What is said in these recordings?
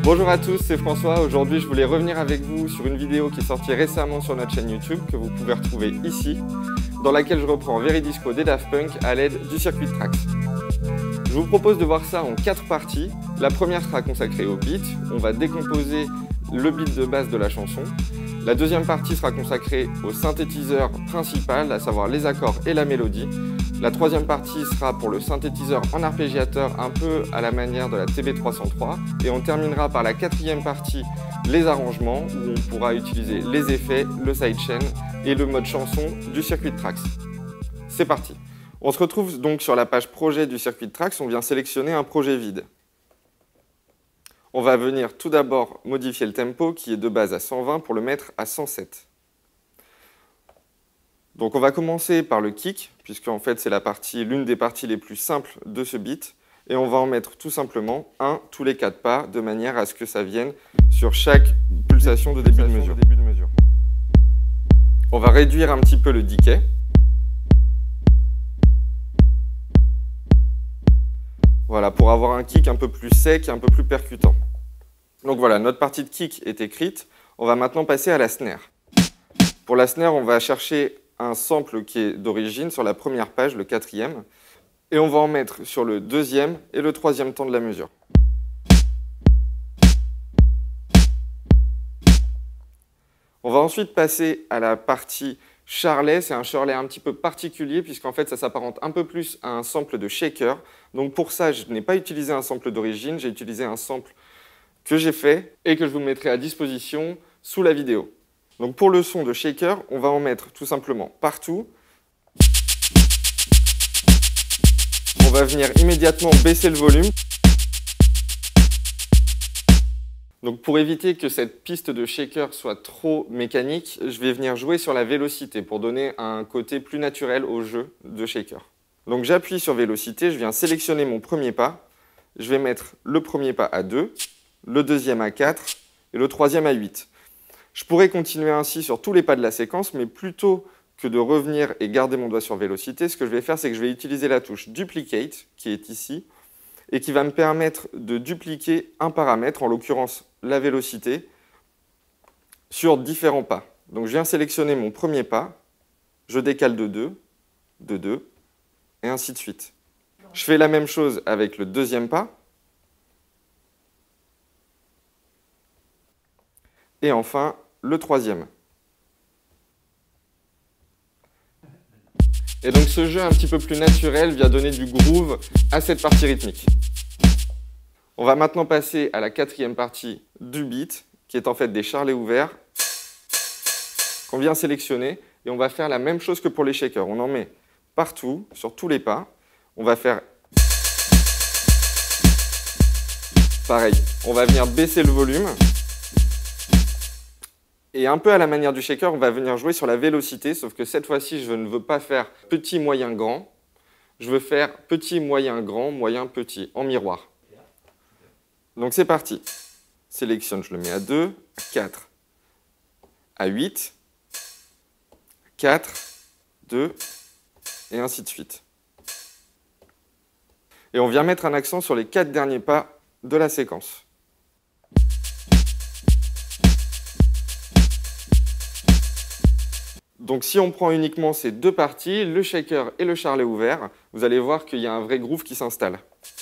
Bonjour à tous, c'est François. Aujourd'hui, je voulais revenir avec vous sur une vidéo qui est sortie récemment sur notre chaîne YouTube, que vous pouvez retrouver ici, dans laquelle je reprends Veridisco des Daft Punk à l'aide du circuit de Trax. Je vous propose de voir ça en 4 parties. La première sera consacrée au beat. On va décomposer le beat de base de la chanson. La deuxième partie sera consacrée au synthétiseur principal, à savoir les accords et la mélodie. La troisième partie sera pour le synthétiseur en arpégiateur, un peu à la manière de la TB303. Et on terminera par la quatrième partie, les arrangements, où on pourra utiliser les effets, le sidechain et le mode chanson du circuit de Trax. C'est parti. On se retrouve donc sur la page projet du circuit de Trax. On vient sélectionner un projet vide. On va venir tout d'abord modifier le tempo qui est de base à 120 pour le mettre à 107. Donc on va commencer par le kick, puisque en fait c'est l'une des parties les plus simples de ce beat, et on va en mettre tout simplement un tous les 4 pas, de manière à ce que ça vienne sur chaque pulsation de début de mesure. On va réduire un petit peu le decay. Voilà, pour avoir un kick un peu plus sec et un peu plus percutant. Donc voilà, notre partie de kick est écrite. On va maintenant passer à la snare. Pour la snare, on va chercher un sample qui est d'origine sur la première page, le 4e, et on va en mettre sur le 2e et le 3e temps de la mesure. On va ensuite passer à la partie charlet. C'est un charlet un petit peu particulier puisqu'en fait ça s'apparente un peu plus à un sample de shaker. Donc pour ça, je n'ai pas utilisé un sample d'origine, j'ai utilisé un sample que j'ai fait et que je vous mettrai à disposition sous la vidéo. Donc pour le son de shaker, on va en mettre tout simplement partout. On va venir immédiatement baisser le volume. Donc pour éviter que cette piste de shaker soit trop mécanique, je vais venir jouer sur la vélocité pour donner un côté plus naturel au jeu de shaker. Donc j'appuie sur vélocité, je viens sélectionner mon premier pas. Je vais mettre le premier pas à 2, le deuxième à 4 et le troisième à 8. Je pourrais continuer ainsi sur tous les pas de la séquence, mais plutôt que de revenir et garder mon doigt sur vélocité, ce que je vais faire, c'est que je vais utiliser la touche Duplicate, qui est ici, et qui va me permettre de dupliquer un paramètre, en l'occurrence la vélocité, sur différents pas. Donc je viens sélectionner mon premier pas, je décale de 2, et ainsi de suite. Je fais la même chose avec le deuxième pas, et enfin le troisième. Et donc ce jeu un petit peu plus naturel vient donner du groove à cette partie rythmique. On va maintenant passer à la quatrième partie du beat, qui est en fait des charlets ouverts, qu'on vient sélectionner, et on va faire la même chose que pour les shakers. On en met partout, sur tous les pas. On va faire pareil. On va venir baisser le volume. Et un peu à la manière du shaker, on va venir jouer sur la vélocité, sauf que cette fois-ci, je ne veux pas faire petit, moyen, grand. Je veux faire petit, moyen, grand, moyen, petit, en miroir. Donc c'est parti. Sélectionne, je le mets à 2, à 4, à 8, 4, 2, et ainsi de suite. Et on vient mettre un accent sur les 4 derniers pas de la séquence. Donc si on prend uniquement ces 2 parties, le shaker et le charlet ouvert, vous allez voir qu'il y a un vrai groove qui s'installe.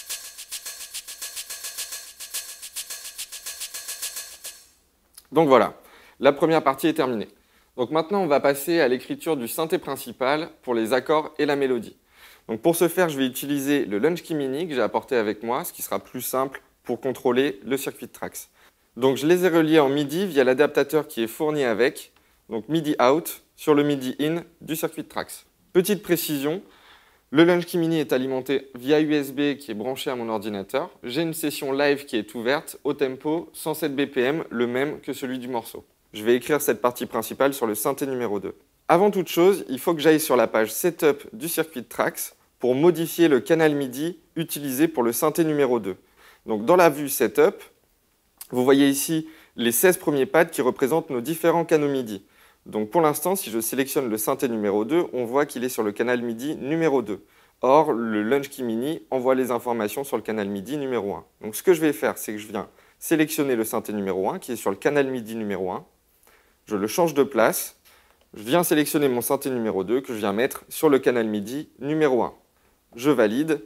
Donc voilà, la première partie est terminée. Donc maintenant on va passer à l'écriture du synthé principal pour les accords et la mélodie. Donc pour ce faire, je vais utiliser le Launchkey Mini que j'ai apporté avec moi, ce qui sera plus simple pour contrôler le circuit de Trax. Donc je les ai reliés en MIDI via l'adaptateur qui est fourni avec, donc MIDI out sur le MIDI in du circuit de Trax. Petite précision, le Launchkey Mini est alimenté via USB qui est branché à mon ordinateur. J'ai une session live qui est ouverte au tempo 107 BPM, le même que celui du morceau. Je vais écrire cette partie principale sur le synthé numéro 2. Avant toute chose, il faut que j'aille sur la page Setup du circuit de Trax pour modifier le canal MIDI utilisé pour le synthé numéro 2. Donc dans la vue Setup, vous voyez ici les 16 premiers pads qui représentent nos différents canaux MIDI. Donc pour l'instant, si je sélectionne le synthé numéro 2, on voit qu'il est sur le canal MIDI numéro 2. Or, le Launchkey Mini envoie les informations sur le canal MIDI numéro 1. Donc ce que je vais faire, c'est que je viens sélectionner le synthé numéro 1 qui est sur le canal MIDI numéro 1. Je le change de place. Je viens sélectionner mon synthé numéro 2 que je viens mettre sur le canal MIDI numéro 1. Je valide.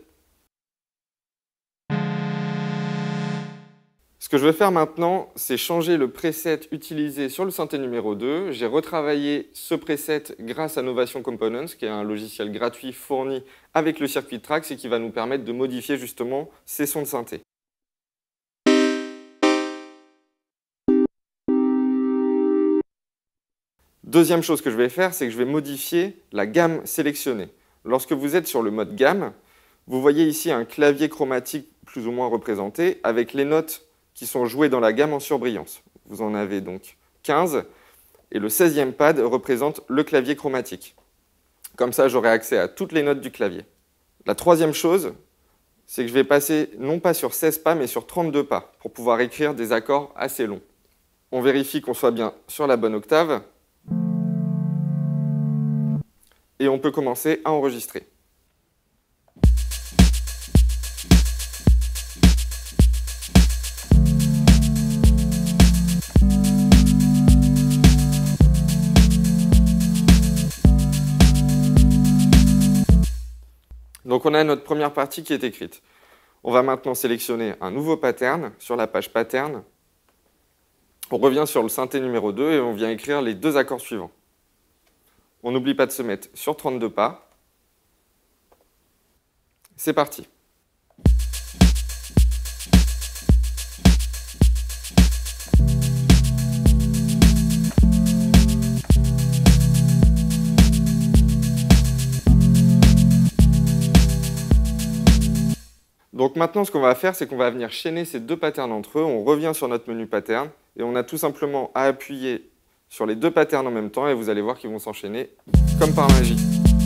Ce que je vais faire maintenant, c'est changer le preset utilisé sur le synthé numéro 2. J'ai retravaillé ce preset grâce à Novation Components, qui est un logiciel gratuit fourni avec le circuit Trax et qui va nous permettre de modifier justement ces sons de synthé. Deuxième chose que je vais faire, c'est que je vais modifier la gamme sélectionnée. Lorsque vous êtes sur le mode gamme, vous voyez ici un clavier chromatique plus ou moins représenté avec les notes qui sont jouées dans la gamme en surbrillance. Vous en avez donc 15 et le 16e pad représente le clavier chromatique. Comme ça, j'aurai accès à toutes les notes du clavier. La troisième chose, c'est que je vais passer non pas sur 16 pas mais sur 32 pas pour pouvoir écrire des accords assez longs. On vérifie qu'on soit bien sur la bonne octave. Et on peut commencer à enregistrer. Donc on a notre première partie qui est écrite. On va maintenant sélectionner un nouveau pattern sur la page pattern. On revient sur le synthé numéro 2 et on vient écrire les deux accords suivants. On n'oublie pas de se mettre sur 32 pas. C'est parti. Donc maintenant, ce qu'on va faire, c'est qu'on va venir chaîner ces deux patterns entre eux. On revient sur notre menu pattern et on a tout simplement à appuyer sur les deux patterns en même temps et vous allez voir qu'ils vont s'enchaîner comme par magie.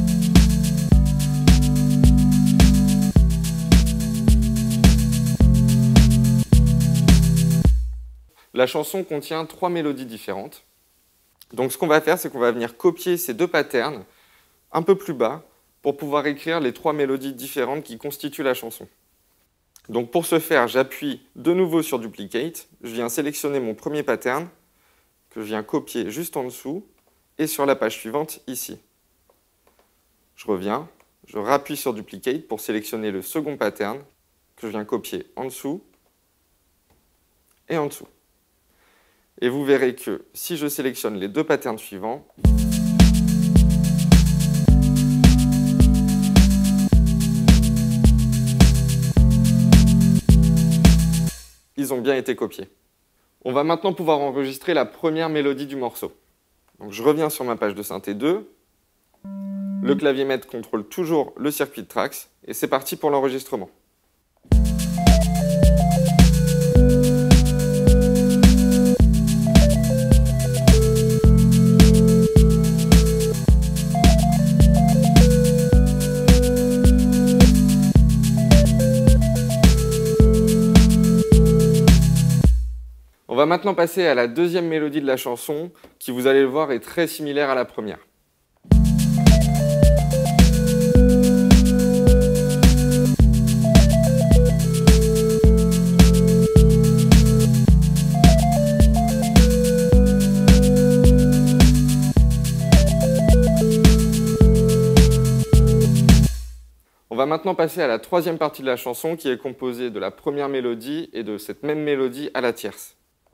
La chanson contient 3 mélodies différentes. Donc ce qu'on va faire, c'est qu'on va venir copier ces deux patterns un peu plus bas pour pouvoir écrire les 3 mélodies différentes qui constituent la chanson. Donc pour ce faire, j'appuie de nouveau sur Duplicate, je viens sélectionner mon premier pattern, que je viens copier juste en dessous, et sur la page suivante, ici. Je reviens, je rappuie sur Duplicate pour sélectionner le second pattern, que je viens copier en dessous, et en dessous. Et vous verrez que si je sélectionne les deux patterns suivants, ils ont bien été copiés. On va maintenant pouvoir enregistrer la première mélodie du morceau. Donc je reviens sur ma page de synthé 2. Le clavier maître contrôle toujours le circuit de Trax. Et c'est parti pour l'enregistrement. On va maintenant passer à la deuxième mélodie de la chanson, qui, vous allez le voir, est très similaire à la première. On va maintenant passer à la troisième partie de la chanson, qui est composée de la première mélodie et de cette même mélodie à la tierce.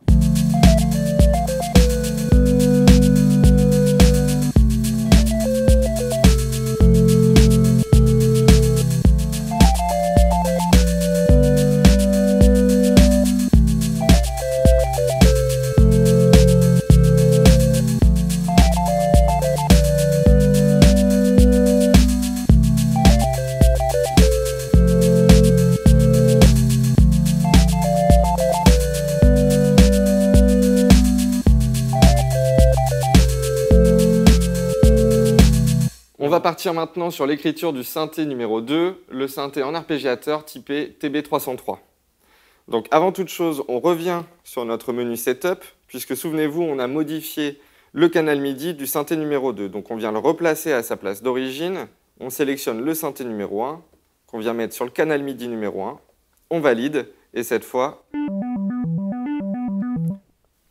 On va partir maintenant sur l'écriture du synthé numéro 2, le synthé en arpégiateur typé TB303. Donc avant toute chose, on revient sur notre menu Setup, puisque souvenez-vous, on a modifié le canal MIDI du synthé numéro 2. Donc on vient le replacer à sa place d'origine, on sélectionne le synthé numéro 1, qu'on vient mettre sur le canal MIDI numéro 1, on valide, et cette fois,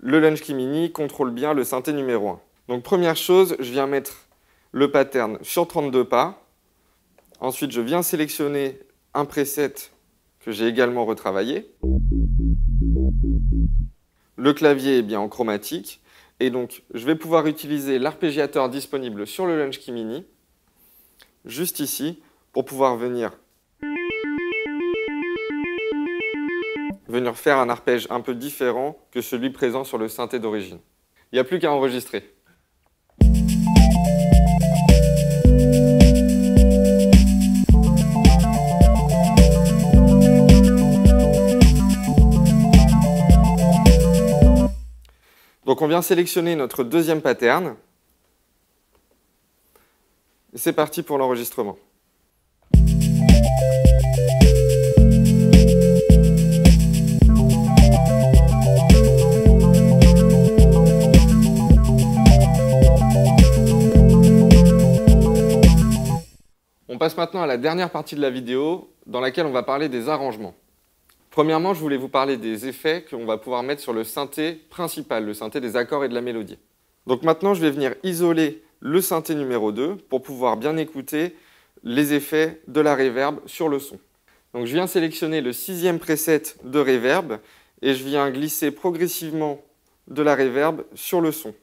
le Launch Key Mini contrôle bien le synthé numéro 1. Donc première chose, je viens mettre le pattern sur 32 pas. Ensuite, je viens sélectionner un preset que j'ai également retravaillé. Le clavier est bien en chromatique. Et donc, je vais pouvoir utiliser l'arpégiateur disponible sur le Launch Key Mini, juste ici, pour pouvoir venir faire un arpège un peu différent que celui présent sur le synthé d'origine. Il n'y a plus qu'à enregistrer. Donc on vient sélectionner notre deuxième pattern. C'est parti pour l'enregistrement. On passe maintenant à la dernière partie de la vidéo dans laquelle on va parler des arrangements. Premièrement, je voulais vous parler des effets qu'on va pouvoir mettre sur le synthé principal, le synthé des accords et de la mélodie. Donc maintenant, je vais venir isoler le synthé numéro 2 pour pouvoir bien écouter les effets de la reverb sur le son. Donc je viens sélectionner le 6e preset de reverb et je viens glisser progressivement de la reverb sur le son.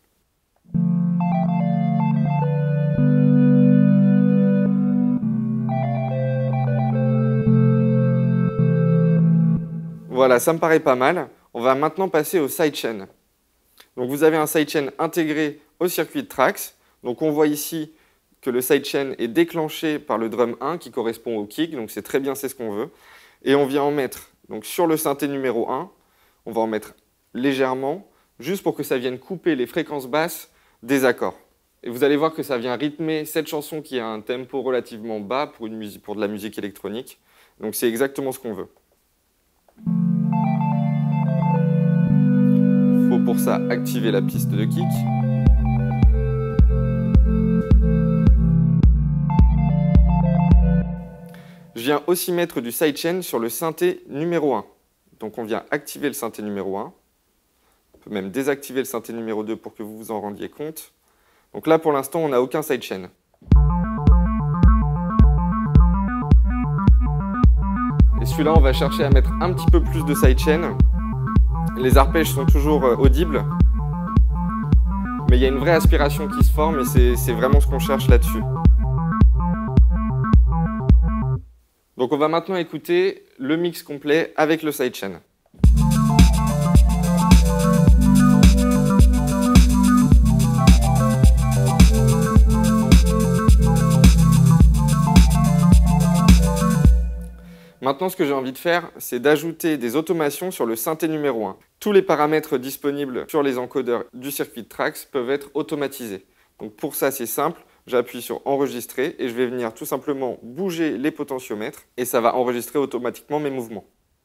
Voilà, ça me paraît pas mal. On va maintenant passer au sidechain. Donc vous avez un sidechain intégré au circuit de Trax. Donc on voit ici que le sidechain est déclenché par le drum 1 qui correspond au kick. Donc c'est très bien, c'est ce qu'on veut. Et on vient en mettre donc sur le synthé numéro 1. On va en mettre légèrement, juste pour que ça vienne couper les fréquences basses des accords. Et vous allez voir que ça vient rythmer cette chanson qui a un tempo relativement bas pour de la musique électronique. Donc c'est exactement ce qu'on veut. Il faut pour ça activer la piste de kick. Je viens aussi mettre du sidechain sur le synthé numéro 1. Donc on vient activer le synthé numéro 1. On peut même désactiver le synthé numéro 2 pour que vous vous en rendiez compte. Donc là pour l'instant on n'a aucun sidechain. Et celui-là on va chercher à mettre un petit peu plus de sidechain. Les arpèges sont toujours audibles, mais il y a une vraie aspiration qui se forme et c'est vraiment ce qu'on cherche là-dessus. Donc on va maintenant écouter le mix complet avec le sidechain. Maintenant, ce que j'ai envie de faire, c'est d'ajouter des automations sur le synthé numéro 1. Tous les paramètres disponibles sur les encodeurs du circuit de Trax peuvent être automatisés. Donc pour ça, c'est simple, j'appuie sur enregistrer et je vais venir tout simplement bouger les potentiomètres et ça va enregistrer automatiquement mes mouvements.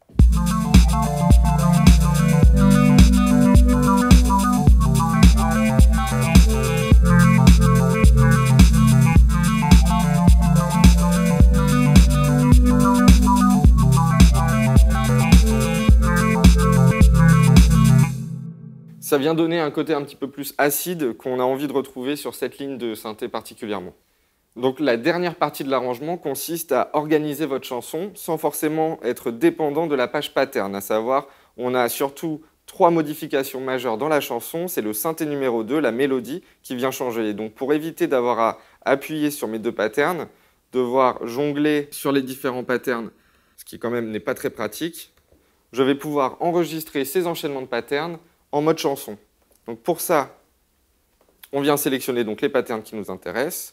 Ça vient donner un côté un petit peu plus acide qu'on a envie de retrouver sur cette ligne de synthé particulièrement. Donc la dernière partie de l'arrangement consiste à organiser votre chanson sans forcément être dépendant de la page pattern. À savoir, on a surtout 3 modifications majeures dans la chanson. C'est le synthé numéro 2, la mélodie, qui vient changer. Et donc pour éviter d'avoir à appuyer sur mes 2 patterns, devoir jongler sur les différents patterns, ce qui quand même n'est pas très pratique, je vais pouvoir enregistrer ces enchaînements de patterns en mode chanson. Donc pour ça, on vient sélectionner donc les patterns qui nous intéressent.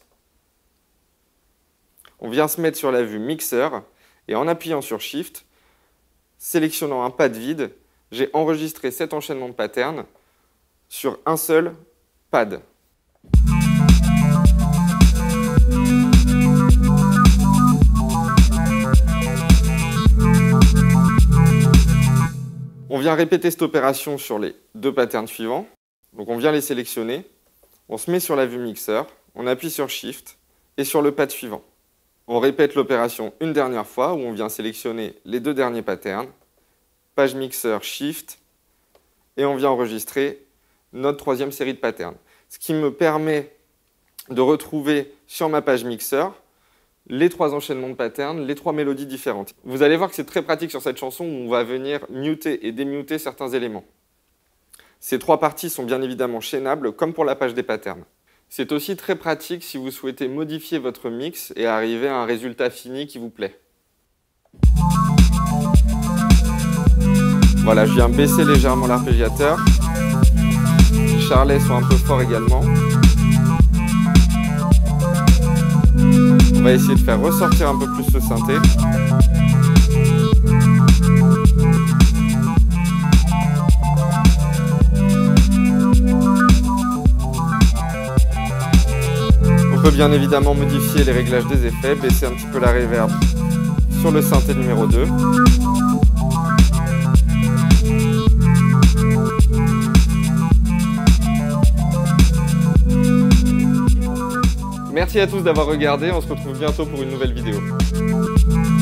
On vient se mettre sur la vue mixeur et en appuyant sur Shift, sélectionnant un pad vide, j'ai enregistré cet enchaînement de patterns sur un seul pad. On vient répéter cette opération sur les 2 patterns suivants. Donc on vient les sélectionner, on se met sur la vue mixeur, on appuie sur Shift et sur le pad suivant. On répète l'opération une dernière fois où on vient sélectionner les 2 derniers patterns, page mixeur Shift et on vient enregistrer notre troisième série de patterns. Ce qui me permet de retrouver sur ma page mixeur les 3 enchaînements de patterns, les 3 mélodies différentes. Vous allez voir que c'est très pratique sur cette chanson où on va venir muter et démuter certains éléments. Ces 3 parties sont bien évidemment chaînables comme pour la page des patterns. C'est aussi très pratique si vous souhaitez modifier votre mix et arriver à un résultat fini qui vous plaît. Voilà, je viens baisser légèrement l'arpégiateur. Les charlets sont un peu forts également. On va essayer de faire ressortir un peu plus ce synthé. On peut bien évidemment modifier les réglages des effets, baisser un petit peu la reverb sur le synthé numéro 2. Merci à tous d'avoir regardé, on se retrouve bientôt pour une nouvelle vidéo.